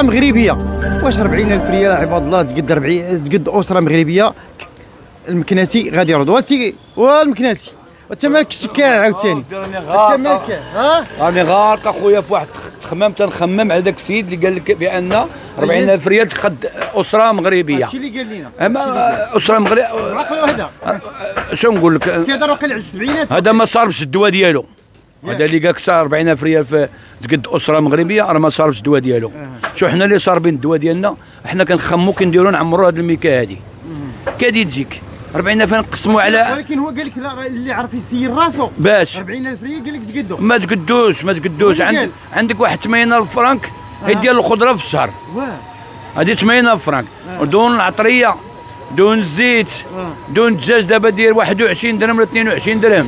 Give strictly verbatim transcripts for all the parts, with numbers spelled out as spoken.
مغربيه. واش أربعين ألف ريال عباد الله تقد أربعين تقد اسره مغربيه؟ المكناسي غادي يرد واسي والمكناسي وانت مالك الشكاع عاوتاني انت مالك ها راني غارق اخويا في واحد التخمام تنخمم على داك السيد اللي قال لك بان أربعين ألف ريال تقد اسره مغربيه. هادشي اللي قال لنا اما اسره مغربيه عقل وحده. شنو نقول لك كيهضر واقيلا على السبعينات. هذا ما صارفش الدواء ديالو. هذا اللي قالك صار أربعين ألف ريال في تقد اسره مغربيه راه ما صارفش الدواء ديالو. شو حنا اللي صاربين الدواء ديالنا حنا كنخمو كنديرو نعمرو هذه الميكا هذه كادي تجيك أربعين ألف نقسموا على. ولكن هو قال لك اللي عرف يسير راسو باش أربعين ألف ريال قال لك تقدو. ما تقدوش ما تقدوش. عندك عندك واحد ثمانين ألف فرانك هي ديال الخضره في الشهر. واه هذه ثمانين ألف فرانك دون العطريه دون الزيت دون الدجاج دابا داير واحد وعشرين درهم ولا اثنين وعشرين درهم.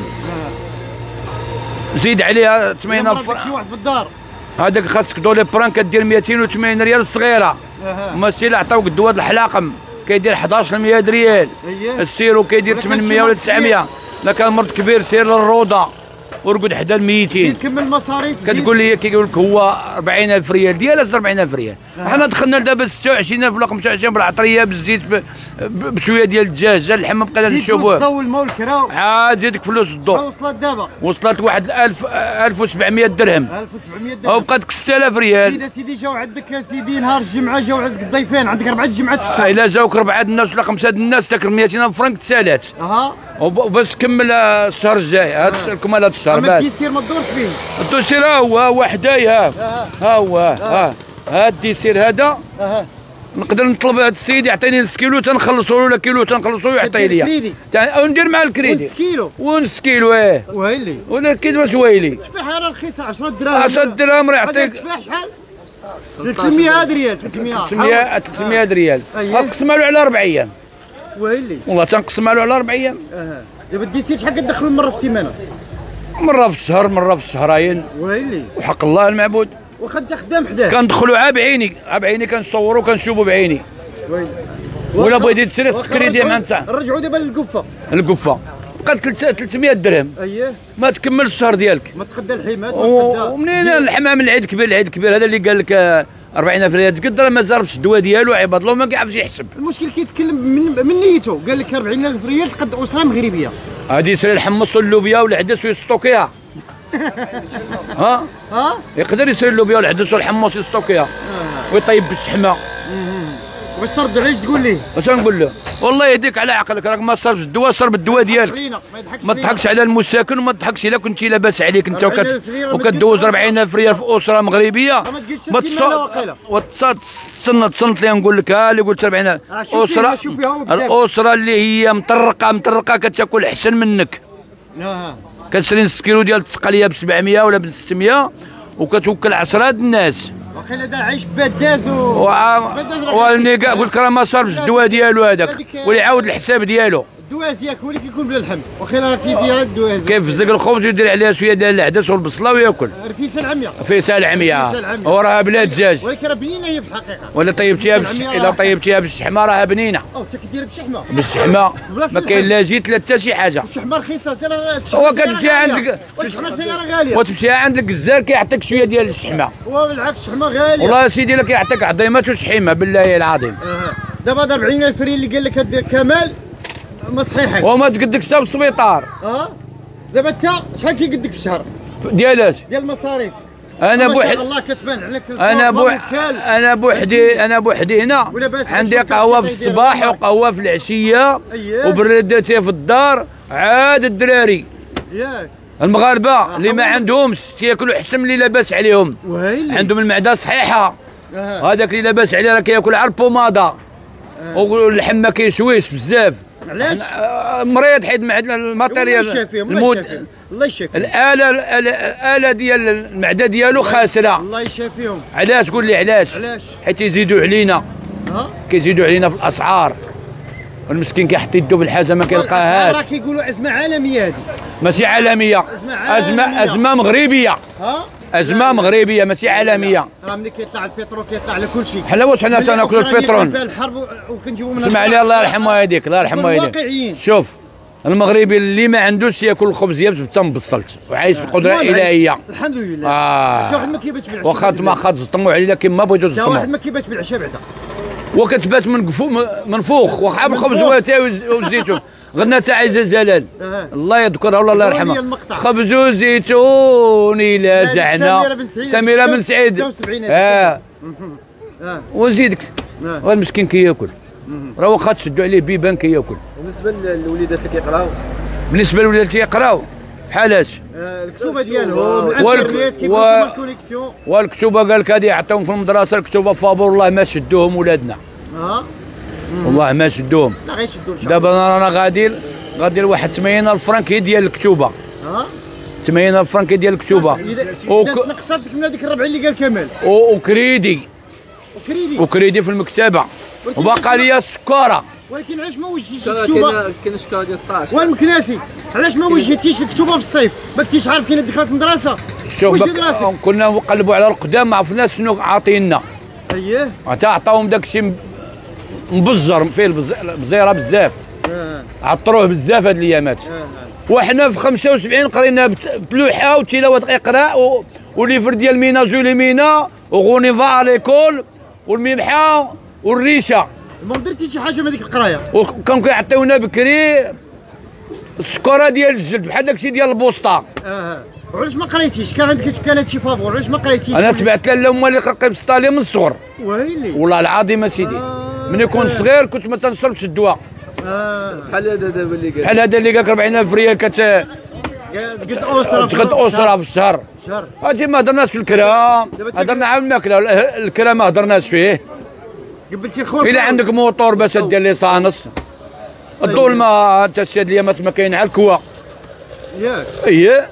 زيد عليها ثمانين ألف فرانك. شي واحد في الدار هذاك خاصك دولي بران كدير مئتين وثمانين ريال الصغيره. ماشي اللي عطاوك الدواء الحلاقم كيدير أحد عشر مية ريال. السيرو كيدير ثمانمية ولا تسعمية. لا كان مرض كبير سير للروضه ورقد حدا الميتين. كمل المصاريف كتقول لي كيقول لك هو أربعين ألف ريال ديال أربعين ألف ريال. حنا دخلنا دابا ستة وعشرين ألف ولا خمسة وعشرين بالعطريه بالزيت بشويه ديال الدجاج اللحم بقى نشوفوه. الضو والماء والكراو عاد زيدك فلوس الضو. وصلت دابا وصلت لواحد ألف ألف وسبعمية درهم. ألف وسبعمية درهم وبقات لك ستة آلاف ريال. سيدي سيدي جاو عندك سيدي نهار الجمعه جاو عندك الضيفين عندك اربعه الجمعات في الشهر. الا جاوك اربعه الناس ولا خمسه الناس تاك مئتين ألف فرنك تسالات. اها وباش تكمل الشهر الجاي هاد الكمال هاد الشهر. ما الديسير ما تدورش فيه. الديسير ها هو هو حدايا ها هو ها ها الديسير هذا. نقدر نطلب هذا السيد يعطيني نص كيلو تنخلصوا له ولا كيلو تنخلصوا له يعطيه لي. او ندير مع الكريدي. نص كيلو ونص كيلو ايه. ويلي ولا كيد واش ويلي. التفاح راه رخيصه عشرة دراهم. عشرة دراهم راه يعطيك. التفاح شحال؟ ثلاثمية ريال ثلاثمية ثلاثمية ثلاثمية ريال. نقسمها له على أربع ايام. ويلي والله تنقسمها له على أربع ايام. اها دابا الديسير شحال كتدخلوا مره في السيمانه؟ مره في الشهر مره في الشهرين. ويلي وحق الله المعبود. واخا انت خدام حداه كندخلوا عا بعيني عا بعيني كنصوروا كنشوفوا بعيني. ويلي ولا بغيتي تسري السكريدي مع نسى. نرجعوا دابا للقفه. القفه بقات ثلاثمية درهم. اييه ما تكملش الشهر ديالك. ما تقدى الحمات ومنين الحمام العيد كبير العيد كبير هذا اللي قال لك أربعين ألف ريال تقدر ما زربش الدواء ديالو عباد الله ما كيعرفش يحسب. المشكل كيتكلم من من نيته قال لك أربعين ألف ريال تقد اسره مغربيه. غادي يسري الحمص واللوبيا والعدس ويستوكيها. ها ها يقدر يسري اللوبيا والعدس والحمص يستوكيها ويطيب بالشحمه. واش ترد عليه تقول ليه؟ واش نقول له؟ والله يهديك على عقلك راك ما صرفش الدواء صرف الدواء ديالك. ما تضحكش على المساكن وما تضحكش الا كنتي لاباس عليك انت وكت وكدوز أربعين ألف ريال في اسره مغربيه. ما تسنى تصنت لي نقول لك ها اللي قلت أربعين ألف اسره. الاسره اللي هي مطرقه مطرقه كتاكل احسن منك. كتشري نص كيلو ديال التقليه ب سبعمية ولا ب ستمية وكتوكل عشرة د الناس. واقيلا دا عايش باداز و واللي قلت لك راه ما صرفش الدواء ديالو هذاك ويعاود الحساب ديالو. الدواز ياك هو اللي كيكون بلا اللحم واقيلا كيدير الدواز كيفزق الخبز ويدير عليها شويه ديال العدس والبصله وياكل. رفيسه العمية رفيسه العمية وراها بلا دجاج. ولكن راه بنينه هي في الحقيقه. ولا طيبتيها بالش... الا طيبتيها بالشحمه راها بنينه. او انت كديرها بالشحمه. بالشحمه ما كاين لا زيت لا حتى شي حاجه. الشحمه رخيصه ترى هو كتمشي عندك الشحمه حتى هي راه غاليه. وتمشي عند الجزار كيعطيك شويه ديال الشحمه. هو بالعكس الشحمه غاليه. والله سيدي لك يعطيك عظيمات وشحيمه بالله العظيم. اها دابا هذا أربعين ألف ريال اللي قال لك هذا كمال ما صحيحش. وما تقدكش حتى بالسبيطار. اه دابا انت شحال كيقدك في الشهر؟ ديالاش؟ ديال المصاريف. انا بوحدي الله كتبان عليك انا بوحدي انا بوحدي انا بوحدي هنا عندي قهوه في الصباح وقهوه في العشيه وبرداتي في الدار عاد الدراري ياك المغاربه اللي ما عندهمش تياكلوا احسن من اللي لاباس عليهم. ويلي عندهم المعده صحيحه. هذاك اللي لاباس عليه راه كياكل على البوماده واللحم ما كيشويش بزاف. علاش؟ مريض حيت ما عندنا الماتيريال. الله يشافيهم الله يشافيهم الله يشافيهم. الاله الاله ديال المعده ديالو خاسره. الله يشافيهم. علاش قول لي علاش؟ علاش؟ حيت يزيدوا علينا. ها؟ كيزيدوا علينا في الاسعار. والمسكين كيحط يدو في الحاجه ما كيلقاهاش. راه كيقولوا ازمه عالميه هذه. ماشي عالميه. ازمه ازمه مغربيه. ها؟ ازمه مغربيه ماشي عالميه. راه ملي كيطلع البترول كيطلع على كل شيء. حنا واش حنا تناكلوا البترول؟ الحرب وكنجيبوا من اسمع لي الله يرحمه ويهديك الله يرحمه ويهديك. واقعيين. شوف المغربي اللي ما عندوش ياكل الخبز يابس حتى مبصلت وعايش في قدره الهيه. الحمد لله. اه حتى واحد ما كيباتش بالعشاء. واخا ما خاص زطموا عليه لكن ما بغيتوش حتى زطموا. واحد ما كيباتش بالعشاء بعدا. وكتبات من قفو منفوخ واخا بالخبز والزيتون. غنى تاع عزيز جلال الله يذكرها والله الله يرحمها. خبز وزيتون الى جعنا سميره بن سعيد. اه وزيدك والمسكين كياكل راه واخا تشدوا عليه بيبان كياكل. بالنسبه للوليدات اللي كيقراو، بالنسبه للوليدات اللي كيقراو بحالاش الكتوبه ديالهم الانترنيت كيف قلتوا الكونيكسيون والكتوبه قال لك هذه عطاوهم في المدرسه الكتوبه فابور والله ما شدوهم ولادنا. اه والله ما شدوهم. لا غيشدوهم دابا رانا غادي غادي لواحد ثمانين ألف فرنك هي ديال الكتوبه. اه ثمانين ألف فرنك ديال الكتوبه. اذا تنقصت من هذيك الربع اللي قال كمال. وكريدي وكريدي وكريدي في المكتبه وباقا ليا السكاره. ولكن علاش ما وجهتيش الكتوبه؟ كاين شكاره ديال ستاش والمكناسي علاش ما وجهتيش الكتوبه في الصيف؟ ما كنتيش عارف كاين دخلت مدرسه؟ شوف كنا نقلبوا على القدام ما عرفناش شنو عاطينا. اييه حتى عطاوهم داك الشيء مبزر فيه البزيره بزاف. اه عطروه بزاف هاد الايامات. اه وحنا في خمسة وسبعين قرينا بتلوحه وتلاوه اقراء وليفر ديال مينا جولي مينا وغونيفا ليكول والممحه والريشه. ما درتي شي حاجه من هذيك القرايه؟ وكانوا كيعطيونا بكري السكره ديال الجلد بحال داكشي ديال البوسطه. اه وعلاش ما قريتيش؟ كان عندك كانت شي فابور علاش ما قريتيش؟ انا تبعت لاله امي اللي قرقبت لي من الصغر. ويلي والله العظيم اسيدي آه ملي كنت صغير كنت ما تنشربش الدواء. اه بحال هذا دابا اللي قال بحال هذا اللي قالك أربعين ألف ريال كت قد اسره تقد اسره في الشهر. شهر هادي ما هضرناش في الكرا هضرنا على الماكله الكرا ما هضرناش فيه. قبلتي الخوف الا عندك موطور باش دير ليسانس الضو الماء حتى الشاد اليامات ما كاين على الكوا. ياك اييه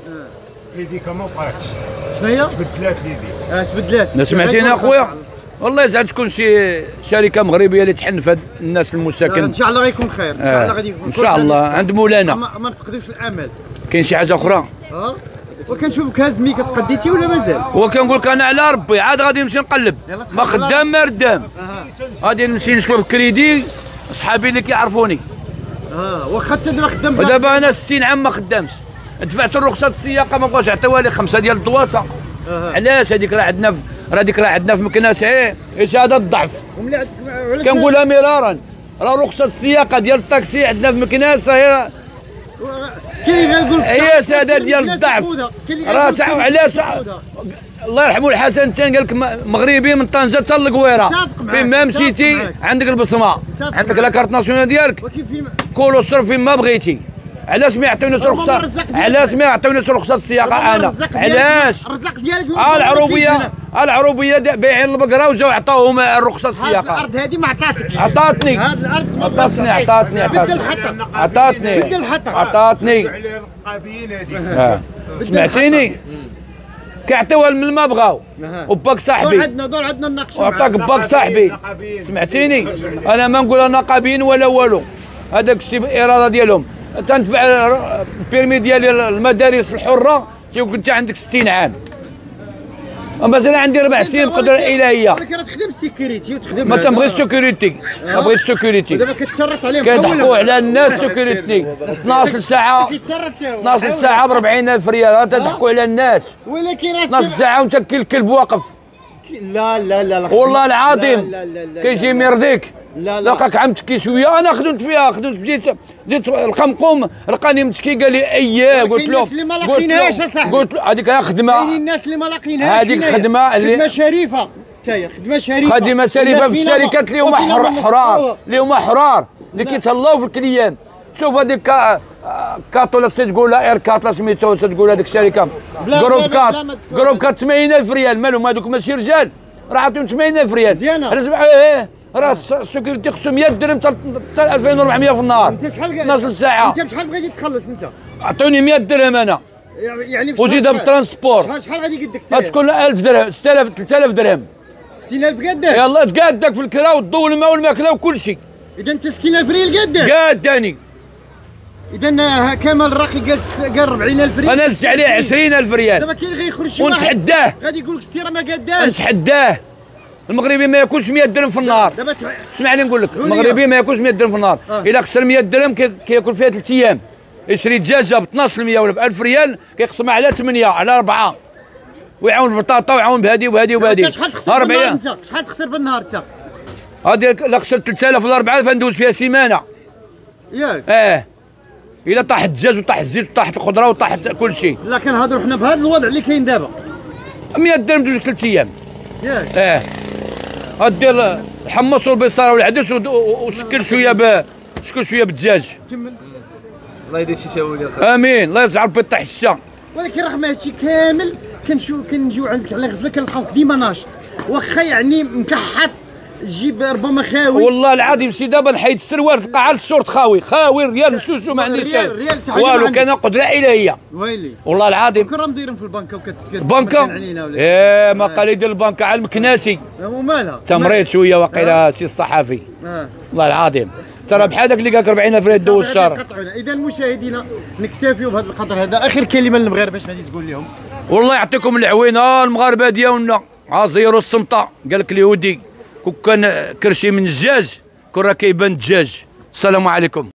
هذيك ما بقاتش. شنو هي؟ تبدلات ليدي. اه تبدلات. سمعتيني اخويا والله يسعد تكون شي شركه مغربيه اللي تحن في هاد الناس المساكن. ان شاء الله غيكون خير ان شاء الله غادي يكون ان شاء الله عند مولانا. ما, ما نفقدوش الامل. كاين شي حاجه اخرى؟ اه وكنشوفك هاز مي كتقديتي ولا مازال؟ وكنقول لك انا على ربي عاد غادي نمشي نقلب ما خدام ما ردام. غادي نمشي نشوف كريدي صحابي اللي كيعرفوني. اه واخا انت دابا خدام. ودابا انا ستين عام ما خدامش دفعت الرخصه السياقه ما بغاوش عطيوها لي خمسه ديال الدواسه. علاش هذيك راه عندنا في راه ديك راه عندنا في مكناس ايه شهاده الضعف. وملي عندك علاش كنقولها مرارا راه رخصه السياقه ديال الطاكسي عندنا في مكناس هي كاين غنقول لك هي شهاده ديال الضعف. راه ساعه علاش الله يرحمه الحسن الثاني قال لك مغربي من طنجه حتى للقويره فين ما مشيتي عندك البصمه عندك لا كارت ناسيونال ديالك كولو صرف فين ما بغيتي. علاش ما يعطيونيش رخصه؟ علاش ما يعطيونيش رخصه السياقه انا؟ علاش؟ الرزق ديالك اه العروبيه العروبيه بايعين البقره وجاو عطاوهم الرخصه السياقه. الارض هذه ما عطاتكش. عطاتني هاد الارض عطاتني عطاتني عطاتني بدل الحطر عطاتني سمعتيني كيعطيوها من ما بغاو وباك صاحبي عندنا دور عندنا نناقشوا وعطاك باك صاحبي. سمعتيني انا ما نقول نقابيين ولا والو هذاك الشيء بالاراده ديالهم. تندفع البيرمي ديالي المدارس الحره تيكون انت عندك ستين عام مازال عندي ربع سنين بقدره الهيه. ولكن راه تخدم السيكوريتي وتخدم ما تنبغيش السيكوريتي ما بغيتش السيكوريتي. دابا كتشرط عليهم كيضحكوا على الناس سيكوريتي اثناش ساعه اثناش ساعه ب أربعين ألف ريال تضحكوا على الناس. ولكن راه اثناش ساعه وانت الكلب واقف. لا لا لا والله العظيم كيجي ميرضيك لا لا لقاك عم تكي شويه انا خدمت فيها خدمت بديت زدت القمقوم لقاني متكي قال لي اييه قلت له الناس اللي ما لاقيناهاش اصاحبي قلت له هذيك خدمه كاينين الناس اللي ما لاقيناهاش هذيك خدمه اللي خدمه شريفه تاهي خدمه شريفه خدمه شريفه في الشركات اللي هما حرار اللي هما حرار اللي كيتهلاو في الكليان. شوف هذيك كاتولا تقول لا اير كاتلا سميتو تقول هذيك الشركه جروب كات جروب كات ثمانين ألف ريال مالهم هذوك ماشي رجال راه عطيهم ثمانين ألف ريال مزيانه. ايه راه السيكوريتي خصو مية درهم حتى ألفين وأربعمية في النهار. انت بشحال نص ساعه انت بشحال بغيتي تخلص انت؟ عطوني مية درهم انا يعني وزيدها بالترانسبور شحال شحال غادي يقدك غتكون ألف درهم ستة آلاف ثلاثة آلاف درهم. ستين ألف قدك يلاه تقادك في الكرا والضو والماء والماكله وكل شيء. اذا انت ستين ألف ريال قدك قاداني. اذا كمال الراقي قال قال أربعين ألف ريال انا زدت عليه عشرين ألف ريال دابا كاين غيخرج شي واحد ونتحداه غادي يقول لك ستي راه ما قاداش نتحداه المغربي ما ياكلش مية درهم في النهار. دابا اسمعني نقول لك، المغربي ما ياكلش مية درهم في النهار، آه. الا خسر مية درهم كي- كياكل فيها ثلاث ايام. يشري دجاجه ب اثناش بالمية ولا ب ألف ريال كيقسمها على ثمانية على أربعة، ويعاون بطاطا ويعاون بهذه وهذه وهذه. شحال تخسر في النهار انت؟ شحال تخسر في النهار انت؟ هذه لا خسرت ثلاثة آلاف ولا أربعة آلاف ندوز فيها سيمانه. ياك اه الا طاح الدجاج وطاح الزيت وطاحت الخضره وطاحت كل شيء. لا كنهضروا حنا بهذا الوضع اللي كاين دابا. مية درهم دوز ثلاث ايام. ياك اه غدير الحمص والبصاره والعدس ود- وشكل شويه ب شكل شويه بالدجاج. كمل. الله يدير شي شاولي اخر. امين الله يرزع ربي يطيح الشا. ولكن رغم هادشي كامل كنشوف كنجيو عندك على غفله كنلقاوك ديما ناشط، واخا يعني مكحط تجيب ربما خاوي. والله العظيم سي دابا نحيد السروال تلقى على الشورت خاوي خاوي ريال مشوشو ما عنديش ريال- ريال تعليم والو، عندك. كان قدره الهيه ويلي والله العظيم. كون راه مديرين في البنكه وكتكلم البنكه ايه ما قال يدير البنكه على المكناسي ومالها تمريض شويه واقيلا سي الصحفي اه والله العظيم. ترى بحال داك اللي قالك أربعين ألف ريال دو الشهر. اذا مشاهدينا نكتفيو بهذا القدر هذا. اخر كلمه للمغاربه باش غادي تقول لهم؟ والله يعطيكم العوين. ها المغاربه ديالنا ها زيروا الصمته. قال لك اليهودي كون كان كرشي من الدجاج كون راه كيبان الدجاج. السلام عليكم.